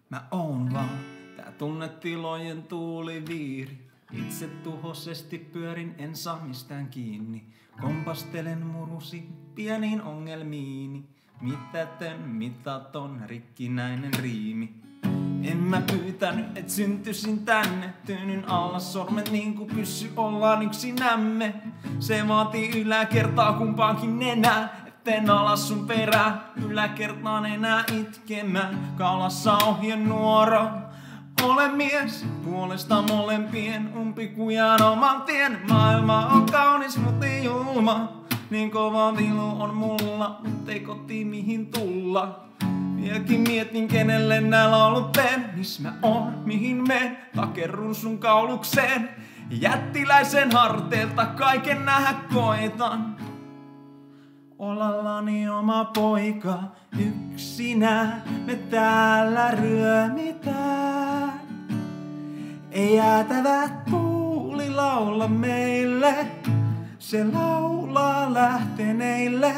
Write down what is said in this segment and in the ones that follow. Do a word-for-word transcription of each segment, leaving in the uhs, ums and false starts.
Mä oon vaan tää tunnetilojen tuuliviiri. Itse tuhosesti pyörin, en saa mistään kiinni. Kompastelen murusi pieniin ongelmiini. Mitätön, mitaton, rikkinäinen riimi. En mä pyytänyt, et syntyisin tänne. Tyynyn alla sormet niinku pyssy, ollaan yksinämme. Se vaatii yläkertaa kumpaankin nenää. Etten alas sun perää, yläkertaan enää itkemään. Kaulassa ohjenuoro. Olen mies, puolesta molempien, umpikujan oman tien. Maailma on kaunis, mut ei julma. Niin kova vilu on mulla, mut ei kotiin mihin tulla. Vieläkin mietin, kenelle nää laulut teen. Miss mä oon, mihin meen, takerrun sun kaulukseen. Jättiläisen harteilta kaiken nähdä koitan. Olallani oma poika, yksinään me täällä ryömitään. Ei jäätävä tuuli laula meille, se laulaa lähteneille.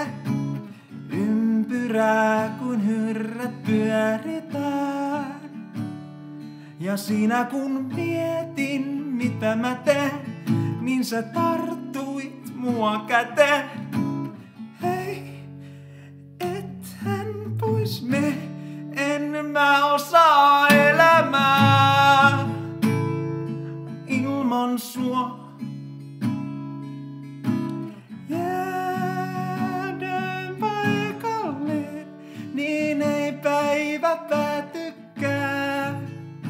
Ympyrää kun hyrrät pyöritään. Ja siinä kun mietin mitä mä teen, niin sä tarttuit mua käteen. Hei, ethän pois me, en mä osaa elämää ilman sua. Jäädään paikalle, niin ei päivä päätykään.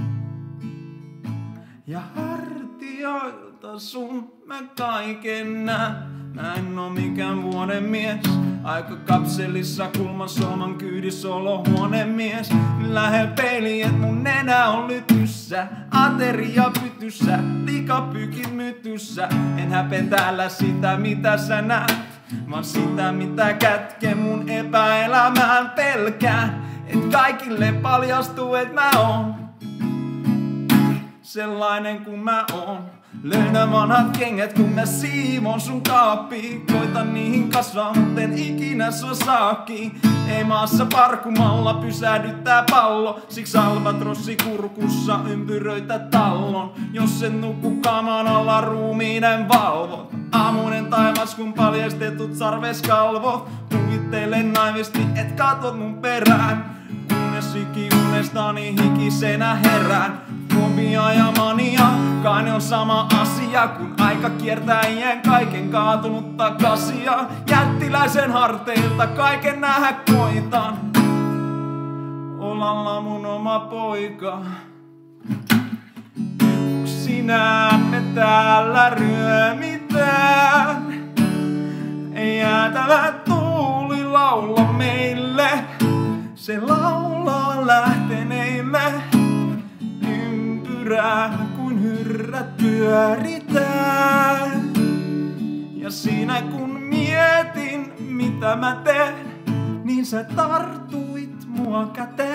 Ja hartioilta sun mä kaiken näen. Mä en oo mikään vuoden mies, aika kapselissa kulmasolman kyydissä olohuonemies. Lähe peiliin, et mun nenä on lytyssä, ateria pytyssä, likapykin mytyssä. En häpeä täällä sitä mitä sä näet, vaan sitä mitä kätkee mun epäelämään. Pelkään, et kaikille paljastuu et mä oon sellainen kuin mä oon. Löydän vanhat kengät kun mä siivon sun kaappiin. Koitan niihin kasvaa, mut en ikinä sua saakki. Ei maassa parkumalla pysähdyttää pallo. Siksi albatrossi kurkussa ympyröitä tallon. Jos en nuku kaman alla ruumiinen valvot. Aamuinen taivas kun paljastetut sarveskalvot. Kuvittelen naivisti et katot mun perään. Kunnes ikiunestani hikisenä herään. Fobia ja mania, kai ne on sama asia. Kun aika kiertää iän kaiken kaatunutta kasia. Jättiläisen harteilta kaiken nähdä koitan. Olalla mun oma poika. Yksinään me täällä ryömitään. Ei jäätävä tuuli laula meille. Se laulaa lähteneille. Kun hyrrät pyöritään. Ja siinä kun mietin mitä mä teen, niin sä tartuit mua käteen.